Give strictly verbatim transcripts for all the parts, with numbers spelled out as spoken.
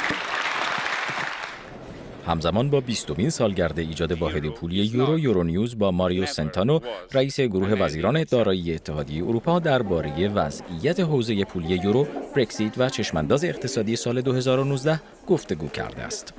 همزمان با بیستمین سالگرد ایجاد واحد پولی یورو، یورونیوز با ماریو سنتانو، رئیس گروه وزیران دارایی اتحادیه اروپا درباره وضعیت حوزه پولی یورو، برکزیت و چشمانداز اقتصادی سال دو هزار و نوزده گفتگو کرده است.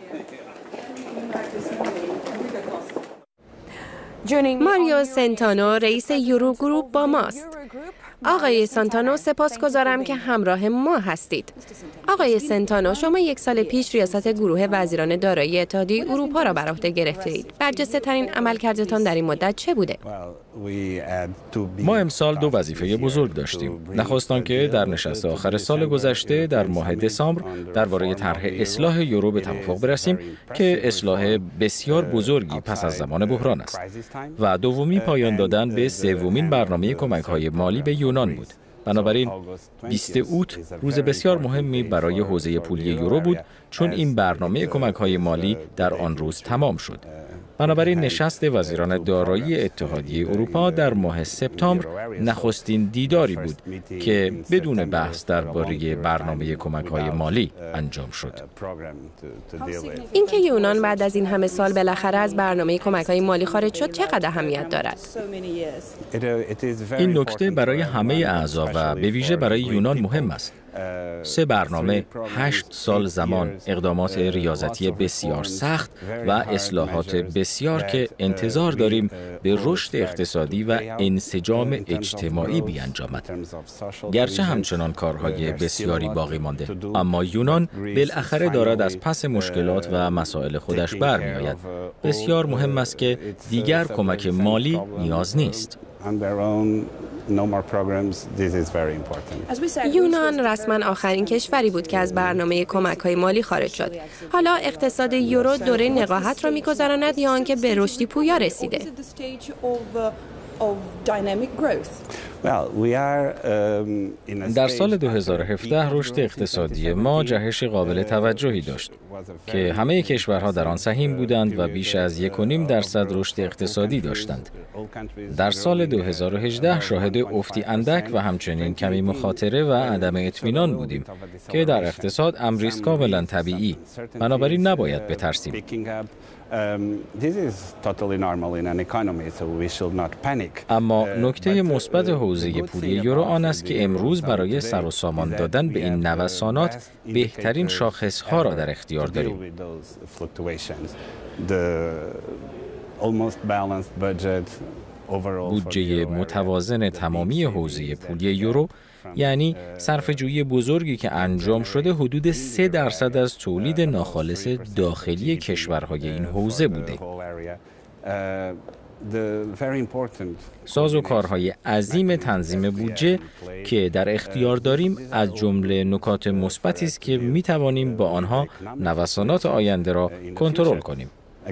ماریو سنتانو رئیس یورو گروپ با ماست. آقای سنتانو سپاسگزارم که همراه ما هستید. آقای سنتانو، شما یک سال پیش ریاست گروه وزیران دارایی اتحادیه اروپا را بر عهده گرفتید. برجسته ترین عملکردتان در این مدت چه بوده؟ ما امسال دو وظیفه بزرگ داشتیم. نخست آنکه در نشست آخر سال گذشته در ماه دسامبر درباره طرح اصلاح یورو به توافق برسیم که اصلاح بسیار بزرگی پس از زمان بحران است. و دومی پایان دادن به سومین برنامه کمک‌های مالی به یونان بود. بنابراین بیست اوت روز بسیار مهمی برای حوزه پولی یورو بود، چون این برنامه کمک‌های مالی در آن روز تمام شد. بنابراین نشست وزیران دارایی اتحادیه اروپا در ماه سپتامبر نخستین دیداری بود که بدون بحث درباره برنامه کمک‌های مالی انجام شد. اینکه یونان بعد از این همه سال بالاخره از برنامه کمک‌های مالی خارج شد چقدر اهمیت دارد؟ این نکته برای همه اعضا و به ویژه برای یونان مهم است. سه برنامه، هشت سال زمان، اقدامات ریاضتی بسیار سخت و اصلاحات بسیار که انتظار داریم به رشد اقتصادی و انسجام اجتماعی بیانجامد. گرچه همچنان کارهای بسیاری باقی مانده، اما یونان بالاخره دارد از پس مشکلات و مسائل خودش برمی‌آید. بسیار مهم است که دیگر کمک مالی نیاز نیست. یونان رسما آخرین کشوری بود که از برنامه کمک‌های مالی خارج شد. حالا اقتصاد یورو دوره نقاهت را می‌گذراند یا آنکه به رشدی پویا رسیده؟ در سال دو هزار و هفده رشد اقتصادی ما جهش قابل توجهی داشت که همه کشورها در آن سهیم بودند و بیش از یک و نیم درصد رشد اقتصادی داشتند. در سال دو هزار و هجده شاهد افتی اندک و همچنین کمی مخاطره و عدم اطمینان بودیم که در اقتصاد امری است کاملا طبیعی، بنابراین نباید بترسیم. اما نکته مثبت حوزه پولی یورو آن است که امروز برای سر و سامان دادن به این نوسانات بهترین شاخص‌ها را در اختیار داریم. بودجه متوازن تمامی حوزه پولی یورو، یعنی صرفه‌جویی بزرگی که انجام شده، حدود سه درصد از تولید ناخالص داخلی کشورهای این حوزه بوده. سازوکارهای عظیم تنظیم بودجه که در اختیار داریم از جمله نکات مثبتی است که می توانیم با آنها نوسانات آینده را کنترل کنیم.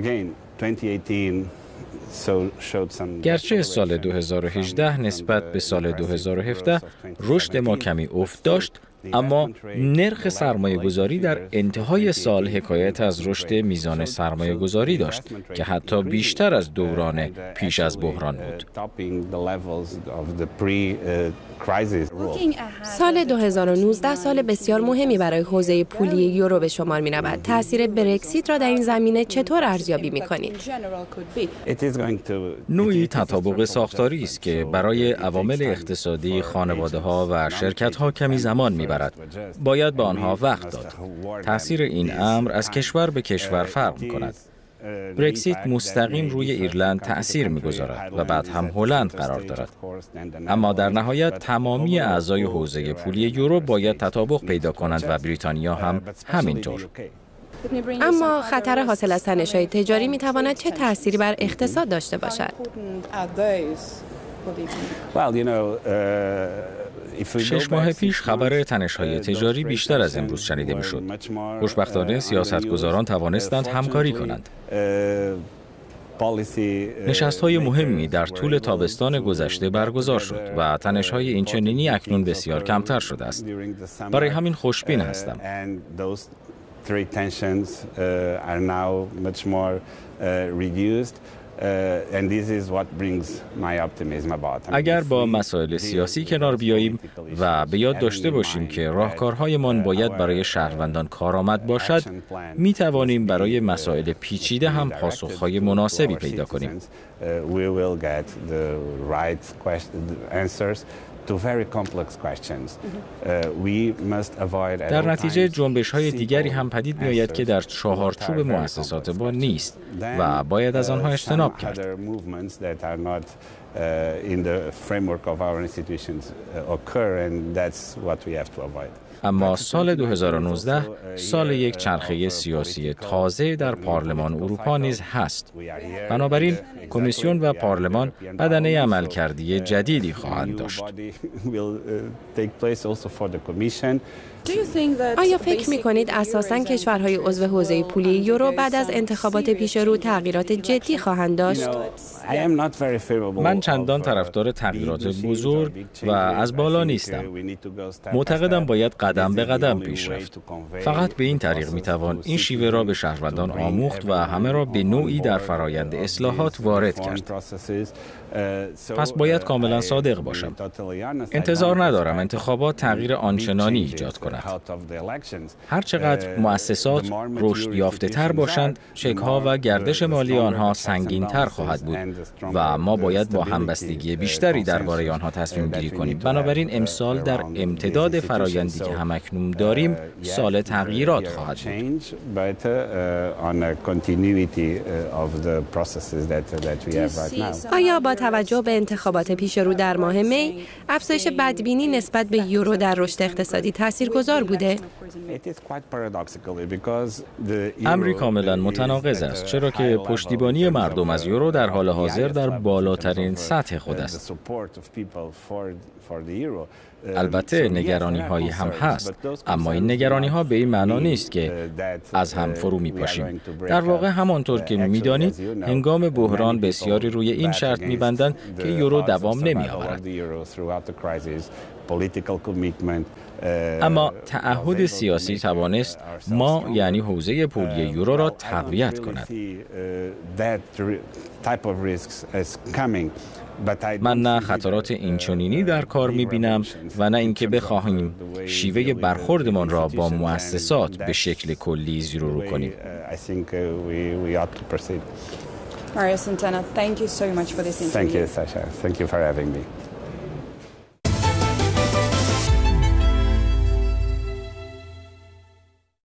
گرچه سال دو هزار و هجده نسبت به سال دو هزار و هفده رشد ما کمی افت داشت، اما نرخ سرمایه گذاری در انتهای سال حکایت از رشد میزان سرمایه گذاری داشت که حتی بیشتر از دوران پیش از بحران بود. سال دو هزار و نوزده سال بسیار مهمی برای حوزه پولی یورو به شمار می رود. تأثیر برکزیت را در این زمینه چطور ارزیابی می کنید؟ نوعی تطابق ساختاری است که برای عوامل اقتصادی خانواده‌ها و شرکت‌ها کمی زمان می‌برد. باید به آنها وقت داد. تأثیر این امر از کشور به کشور فرق می‌کند. برکزیت مستقیم روی ایرلند تأثیر می‌گذارد و بعد هم هلند قرار دارد. اما در نهایت تمامی اعضای حوزه پولی یورو باید تطابق پیدا کنند و بریتانیا هم همینطور. اما خطر حاصل از تنش‌های تجاری می‌تواند چه تأثیری بر اقتصاد داشته باشد؟ شش ماه پیش خبر تنش‌های تجاری بیشتر از امروز شنیده می‌شد. خوشبختانه سیاستگزاران توانستند همکاری کنند. نشست‌های مهمی در طول تابستان گذشته برگزار شد و تنش‌های اینچنینی اکنون بسیار کمتر شده است. برای همین خوشبین هستم. اگر با مسائل سیاسی کنار بیاییم و به یاد داشته باشیم که راهکارهایمان باید برای شهروندان کارآمد باشد، می توانیم برای مسائل پیچیده هم پاسخهای مناسبی پیدا کنیم. در نتیجه جنبش‌های دیگری هم پدید می‌آید که در چهارچوب مؤسسات ما نیست و باید از آنها اجتناب کرد. اما سال دو هزار و نوزده سال یک چرخه سیاسی تازه در پارلمان اروپا نیز هست. بنابراین کمیسیون و پارلمان بدنه عملکردی جدیدی خواهند داشت. آیا فکر می‌کنید اساساً کشورهای عضو حوزه پولی یورو بعد از انتخابات پیش رو تغییرات جدی خواهند داشت؟ من چندان طرفدار تغییرات بزرگ و از بالا نیستم. معتقدم باید قدم به قدم پیش رفت. فقط به این طریق می‌توان این شیوه را به شهروندان آموخت و همه را به نوعی در فرایند اصلاحات وارد کرد. پس باید کاملا صادق باشم. انتظار ندارم انتخابات تغییر آنچنانی ایجاد کند. هر چقدر مؤسسات رشد یافته تر باشند، چک‌ها و گردش مالی آنها سنگین تر خواهد بود و ما باید با همبستگی بیشتری درباره آنها تصمیم گیری کنیم. بنابراین امسال در امتداد فرایندی که همکنون داریم، سال تغییرات خواهد بود. آیا با توجه به انتخابات پیش رو در ماه می، افزایش بدبینی نسبت به یورو در رشد اقتصادی تاثیرگذار بوده؟ امری کاملا متناقض است، چرا که پشتیبانی مردم از یورو در حال حاضر در بالاترین سطح خود است. البته نگرانی هایی هم هست، اما این نگرانی ها به این معنا نیست که از هم فرو می پاشیم. در واقع همانطور که می دانید، هنگام بحران بسیاری روی این شرط می بندند که یورو دوام نمی آورد. اما تعهد سیاسی توانست ما یعنی حوزه پولی یورو را تقویت کند. من نه خطرات اینچنینی در کار می‌بینم و نه اینکه بخواهیم شیوه برخوردمان را با مؤسسات به شکل کلی زیرو رو کنیم. Mario Centeno, thank you so much for this interview. Thank you, Sasha. Thank you for having me.